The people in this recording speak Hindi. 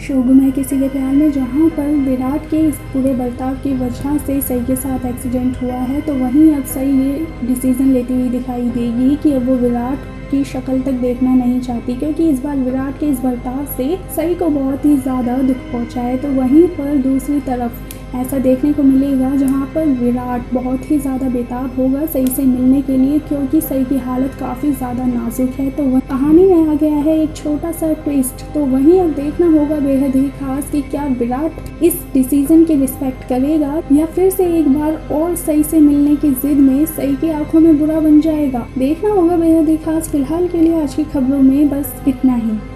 शो गुम है किसी के प्यार में, जहाँ पर विराट के इस पूरे बर्ताव की वजह से सई के साथ एक्सीडेंट हुआ है। तो वहीं अब सई ये डिसीज़न लेती हुई दिखाई देगी कि अब वो विराट की शक्ल तक देखना नहीं चाहती, क्योंकि इस बार विराट के इस बर्ताव से सई को बहुत ही ज़्यादा दुख पहुंचा है। तो वहीं पर दूसरी तरफ ऐसा देखने को मिलेगा जहां पर विराट बहुत ही ज़्यादा बेताब होगा सई से मिलने के लिए, क्योंकि सई की हालत काफ़ी ज़्यादा नाजुक है। तो वह कहानी में आ गया है एक छोटा सा ट्विस्ट। तो वहीं अब देखना होगा बेहद ही खास कि क्या विराट इस डिसीजन की रिस्पेक्ट करेगा या फिर से एक बार और सई से मिलने की जिद में सई की आंखों में बुरा बन जाएगा। देखना होगा बेहद ही खास। फिलहाल के लिए आज की खबरों में बस इतना ही।